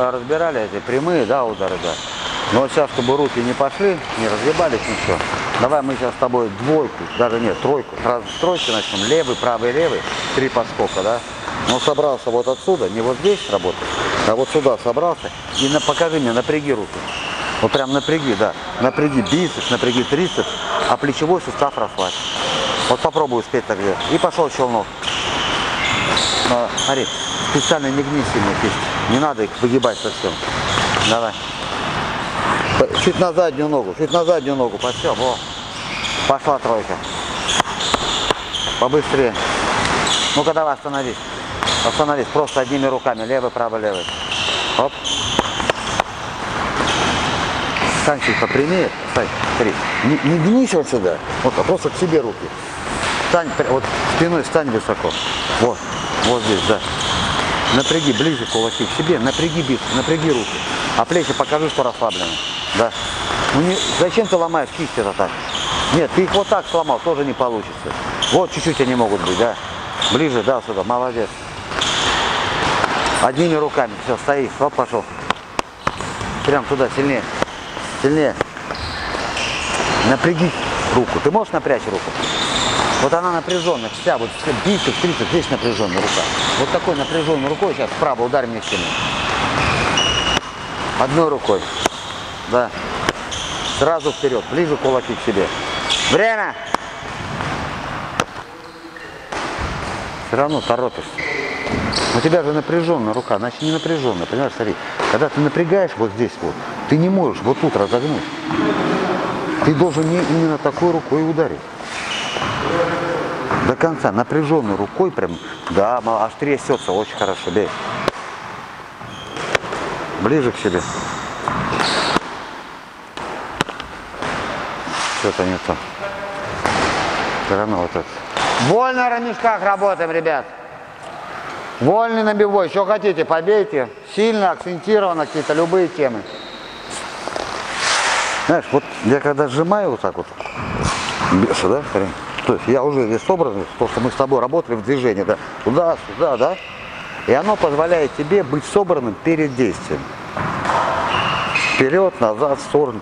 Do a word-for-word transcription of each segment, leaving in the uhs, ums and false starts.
разбирали эти прямые, да, удары, да. Но вот сейчас, чтобы руки не пошли, не разгибались, ничего. Давай мы сейчас с тобой двойку, даже нет, тройку. Сразу с тройки начнем. Левый, правый, левый. Три подскока, да. Но собрался вот отсюда, не вот здесь работать, а вот сюда собрался. И на, покажи мне, напряги руки. Вот прям напряги, да. Напряги бицепс, напряги трицепс, а плечевой сустав расслабь. Вот попробуй успеть так делать. И пошел челнок. Но, смотри, специально не гни сильно кисть. Не надо их выгибать совсем. Давай. Чуть на заднюю ногу, чуть на заднюю ногу, подсел, во. Пошла тройка. Побыстрее. Ну-ка давай, остановись. Остановись, просто одними руками, левый, правый, левый. Оп. Стань чуть попрямее, стань, смотри. Не, не гнись вот сюда, вот, а просто к себе руки. Стань, вот спиной стань высоко. Вот, вот здесь, да. Напряги ближе кулаки к себе, напряги бицепс, напряги руки. А плечи покажи, что расслаблены. Да. Ну не, зачем ты ломаешь кисти это так? Нет, ты их вот так сломал, тоже не получится. Вот чуть-чуть они могут быть, да. Ближе, да, сюда, молодец. Одними руками, все, стои, оп, пошел. Прям туда, сильнее, сильнее. Напряги руку, ты можешь напрячь руку? Вот она напряженная, вся, вот бицепс, трицепс, здесь напряженная рука. Вот такой напряженной рукой сейчас вправо ударь мне в спину. Одной рукой, да. Сразу вперед, ближе кулаки к себе. Время! Все равно торопишься. У тебя же напряженная рука, значит не напряженная, понимаешь, смотри. Когда ты напрягаешь вот здесь вот, ты не можешь вот тут разогнуть. Ты должен не именно такой рукой ударить. До конца, напряженной рукой прям, да, аж трясется, очень хорошо, бей. Ближе к себе. Что-то не то. Все равно вот это. Вольно на ремешках работаем, ребят. Вольный набивой. Что хотите, побейте. Сильно, акцентированно, какие-то любые темы. Знаешь, вот я когда сжимаю вот так вот, беса, да, то есть я уже весь собран, то, что мы с тобой работали в движении, да, туда, сюда, да, и оно позволяет тебе быть собранным перед действием. Вперед, назад, в сторону.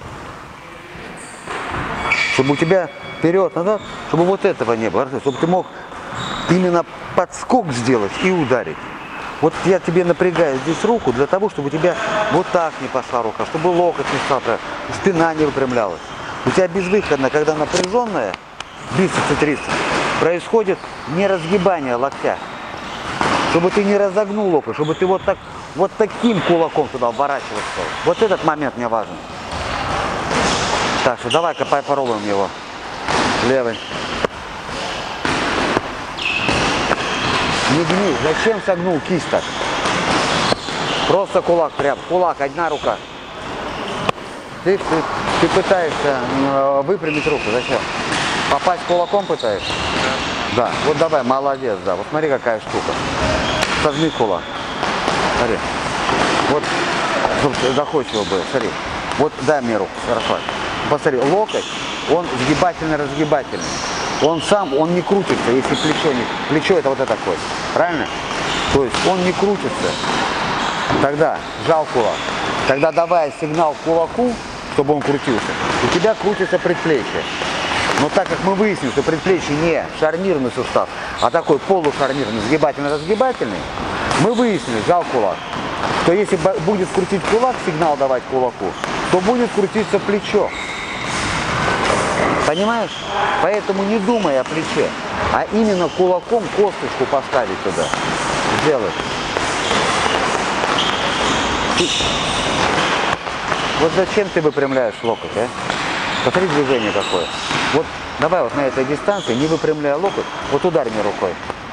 Чтобы у тебя вперед, назад, чтобы вот этого не было, чтобы ты мог именно подскок сделать и ударить. Вот я тебе напрягаю здесь руку для того, чтобы у тебя вот так не пошла рука, чтобы локоть не стал, спина не выпрямлялась. У тебя безвыходно, когда напряженная, бицепс и трицепс, происходит не разгибание локтя. Чтобы ты не разогнул локоть, чтобы ты вот, так, вот таким кулаком туда вворачиваться. Вот этот момент мне важен. Так что давай-ка попробуем его. Левый. Не гни. Зачем согнул кисть так? Просто кулак прям. Кулак, одна рука. Ты, ты, ты пытаешься выпрямить руку. Зачем? Попасть кулаком пытаешься? Да. Вот давай, молодец, да. Вот смотри, какая штука. Сожми кулак. Смотри. Вот, чтобы доходчиво было. Смотри. Вот дай мне руку. Хорошо. Посмотри, локоть, он сгибательно-разгибательный. Он сам, он не крутится, если плечо не... Плечо это вот это такое. Правильно? То есть он не крутится. Тогда сжал кулак. Тогда давая сигнал кулаку, чтобы он крутился, у тебя крутится предплечье. Но так как мы выяснили, что предплечье не шарнирный сустав, а такой полушарнирный, сгибательно-разгибательный, мы выяснили, сжал кулак, что если будет крутить кулак, сигнал давать кулаку, то будет крутиться плечо. Понимаешь? Поэтому не думай о плече, а именно кулаком косточку поставить туда. Сделай. Вот зачем ты выпрямляешь локоть, а? Посмотри движение какое. Вот давай вот на этой дистанции, не выпрямляя локоть, вот ударь мне рукой.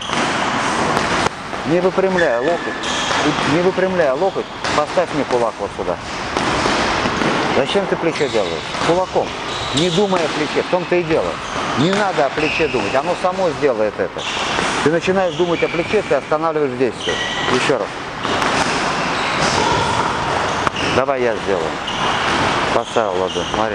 Не выпрямляя локоть, не выпрямляя локоть, поставь мне кулак вот сюда. Зачем ты плечо делаешь? Кулаком. Не думая о плече, в том-то и дело. Не надо о плече думать, оно само сделает это. Ты начинаешь думать о плече, ты останавливаешь действие. Еще раз. Давай я сделаю. Поставил ладонь, смотри.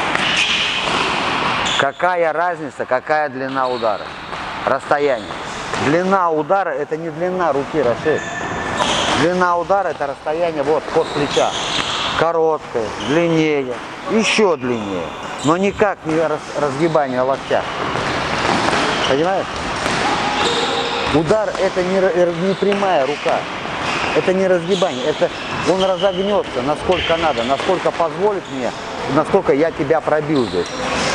Какая разница, какая длина удара? Расстояние. Длина удара это не длина руки, Рашид. Длина удара это расстояние вот от плеча. Короткое, длиннее, еще длиннее. Но никак не разгибание локтя. Понимаешь? Удар это не, не прямая рука. Это не разгибание. Это он разогнется насколько надо, насколько позволит мне, насколько я тебя пробил здесь.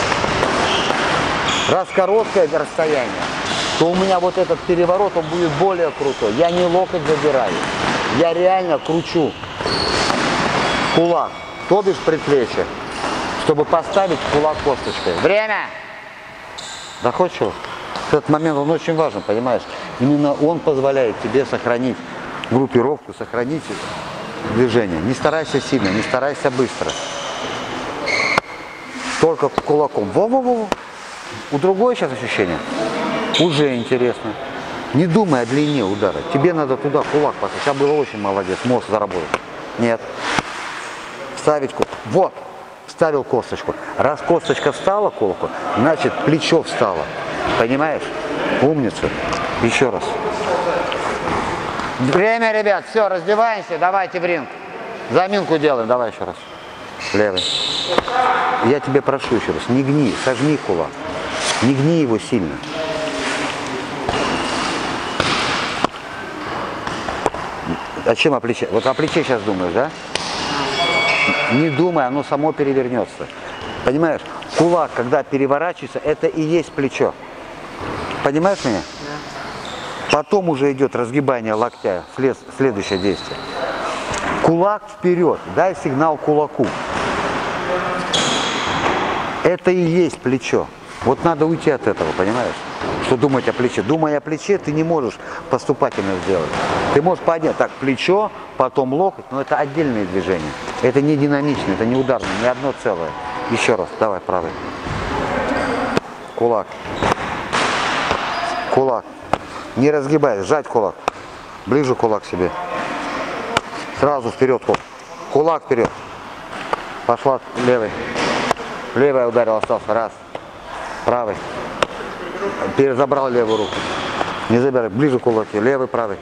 Раз короткое расстояние, то у меня вот этот переворот, он будет более крутой. Я не локоть задираю. Я реально кручу кулак, то бишь предплечье, чтобы поставить кулак косточкой. Время! Да хочешь? Этот момент, он очень важен, понимаешь? Именно он позволяет тебе сохранить группировку, сохранить движение. Не старайся сильно, не старайся быстро. Только кулаком. Во-во-во. У другое сейчас ощущение. Уже интересно. Не думай о длине удара. Тебе надо туда кулак поставить. Сейчас было очень молодец. Мозг заработал. Нет. Вставить кулак. Вот. Вставил косточку. Раз косточка встала к кулаку, значит плечо встало. Понимаешь? Умница. Еще раз. Время, ребят. Все, раздеваемся. Давайте в ринг. Заминку делаем. Давай еще раз. Левый. Я тебе прошу еще раз. Не гни. Сожми кулак. Не гни его сильно. О чем о плече? Вот о плече сейчас думаешь, да? Не думай, оно само перевернется. Понимаешь? Кулак, когда переворачивается, это и есть плечо. Понимаешь меня? Да. Потом уже идет разгибание локтя, след, следующее действие. Кулак вперед, дай сигнал кулаку. Это и есть плечо. Вот надо уйти от этого, понимаешь? Что думать о плече. Думая о плече, ты не можешь поступательно сделать. Ты можешь поднять так плечо, потом локоть, но это отдельные движения. Это не динамично, это не ударно, не одно целое. Еще раз, давай правый. Кулак. Кулак. Не разгибай, сжать кулак. Ближе кулак к себе. Сразу вперед кулак. Кулак вперед. Пошла левый. Левая ударил, остался. Раз. Правый. Перезабрал левую руку. Не забирай. Ближе кулаки. Левый, правый.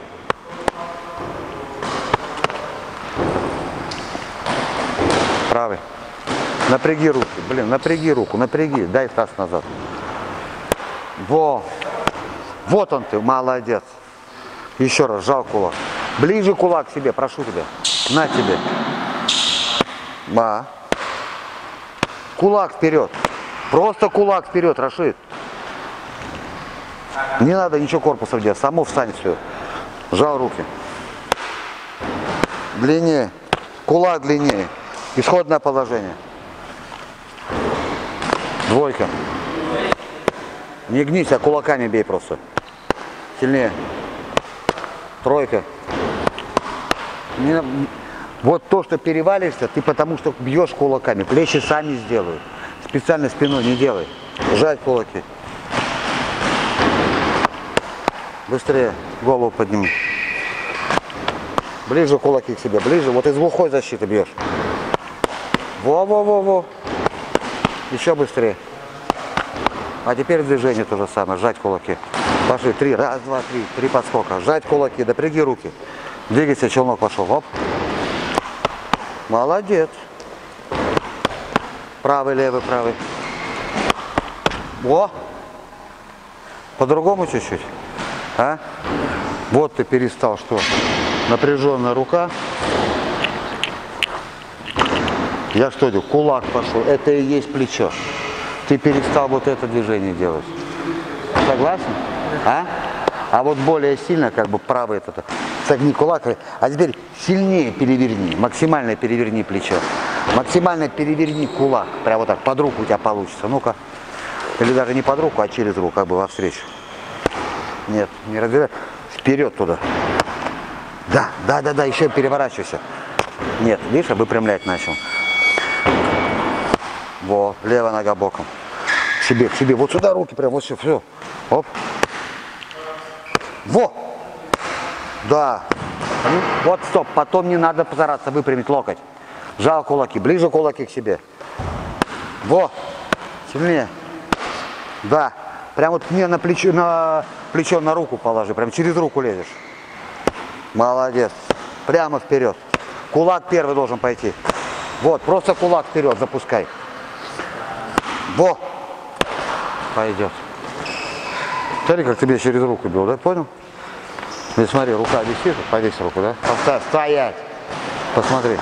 Правый. Напряги руки. Блин, напряги руку. Напряги. Дай таз назад. Во. Вот он ты. Молодец. Еще раз. Сжал кулак. Ближе кулак к себе. Прошу тебя. На тебе. Ба. Кулак вперед. Просто кулак вперед, Рашид. Не надо ничего корпусом делать. Само встанет все. Сжал руки. Длиннее. Кулак длиннее. Исходное положение. Двойка. Не гнись, а кулаками бей просто. Сильнее. Тройка. Не... Вот то, что перевалишься, ты потому что бьешь кулаками. Плечи сами сделают. Специально спиной не делай. Сжать кулаки. Быстрее голову подними. Ближе кулаки к себе. Ближе. Вот из глухой защиты бьешь. Во-во-во-во. Еще быстрее. А теперь движение то же самое. Сжать кулаки. Пошли. Три. Раз, два, три. Три подскока. Сжать кулаки. Напряги руки. Двигайся. Челнок пошел. Оп. Молодец. Правый, левый, правый. Во. По-другому чуть-чуть. А? Вот ты перестал, что? Напряженная рука. Я что делаю? Кулак пошел. Это и есть плечо. Ты перестал вот это движение делать. Согласен? А? А вот более сильно, как бы правый этот, согни кулак, а теперь сильнее переверни, максимально переверни плечо. Максимально переверни кулак. Прямо вот так, под руку у тебя получится. Ну-ка. Или даже не под руку, а через руку, как бы во встречу. Нет, не разбирай. Вперед туда. Да, да, да, да, еще переворачивайся. Нет, видишь, выпрямлять начал. Во, левая нога боком. К себе, к себе. Вот сюда руки, прям вот все, все. Оп. Во. Да. Вот, стоп. Потом не надо постараться выпрямить локоть. Жал кулаки. Ближе кулаки к себе. Во. Сильнее. Да. Прям вот мне на плечо, на плечо, на руку положи. Прям через руку лезешь. Молодец. Прямо вперед. Кулак первый должен пойти. Вот, просто кулак вперед запускай. Во. Пойдет. Смотри, как тебе через руку бил, да? Понял? И смотри, рука висит, повесь руку, да? Поставь, стоять. Посмотри.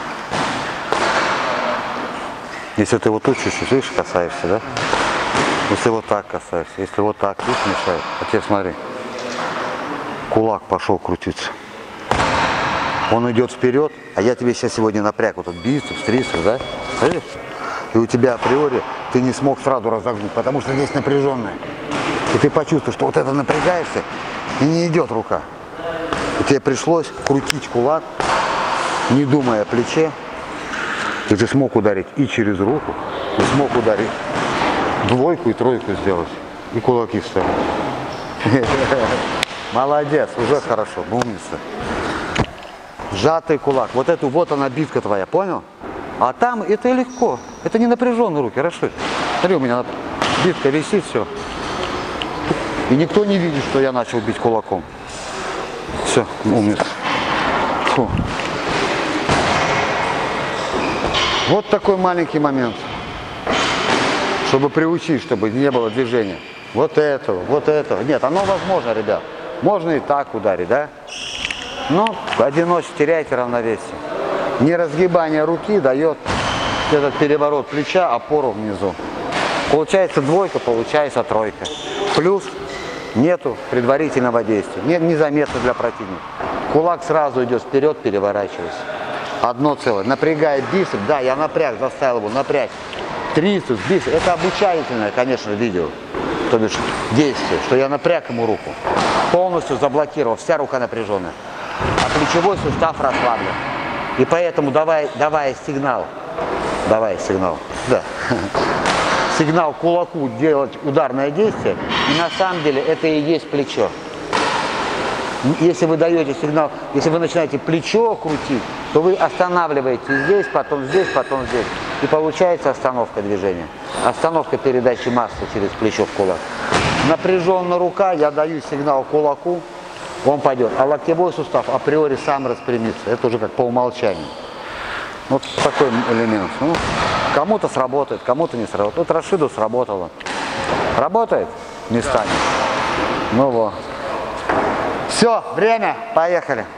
Если ты вот тут чуть-чуть, видишь, касаешься, да? Если вот так касаешься, если вот так, видишь, мешает. А теперь смотри. Кулак пошел крутиться. Он идет вперед, а я тебе сейчас сегодня напряг вот этот бицепс, трицепс, да? Смотри? И у тебя априори ты не смог сразу разогнуть, потому что здесь напряженная. И ты почувствуешь, что вот это напрягаешься, и не идет рука. И тебе пришлось крутить кулак, не думая о плече. И ты смог ударить и через руку, и смог ударить двойку и тройку сделать. И кулаки вставить. Молодец, уже хорошо, умница. Сжатый кулак. Вот эту, вот она битка твоя, понял? А там это легко. Это не напряженные руки, хорошо. Смотри, у меня битка висит, все. И никто не видит, что я начал бить кулаком. Все, умница. Фу. Вот такой маленький момент. Чтобы приучить, чтобы не было движения. Вот этого, вот этого. Нет, оно возможно, ребят. Можно и так ударить, да? Но одиночку теряете равновесие. Неразгибание руки дает этот переворот плеча, опору внизу. Получается двойка, получается тройка. Плюс нету предварительного действия. Нет, незаметно для противника. Кулак сразу идет вперед, переворачиваясь. Одно целое. Напрягает бицепс. Да, я напряг, заставил его напрячь. Трицепс, бицепс. Это обучательное, конечно, видео. То бишь действие, что я напряг ему руку. Полностью заблокировал. Вся рука напряженная. А плечевой сустав расслаблен. И поэтому давай, давай сигнал. Давай сигнал. Да. Сигнал кулаку делать ударное действие. И на самом деле это и есть плечо. Если вы даете сигнал, если вы начинаете плечо крутить, то вы останавливаете здесь, потом здесь, потом здесь. И получается остановка движения. Остановка передачи массы через плечо в кулак. Напряженная рука, я даю сигнал кулаку, он пойдет. А локтевой сустав априори сам распрямится. Это уже как по умолчанию. Вот такой элемент. Ну, кому-то сработает, кому-то не сработает. Вот Рашиду сработало. Работает? Не станет. Ну вот. Все, время, поехали.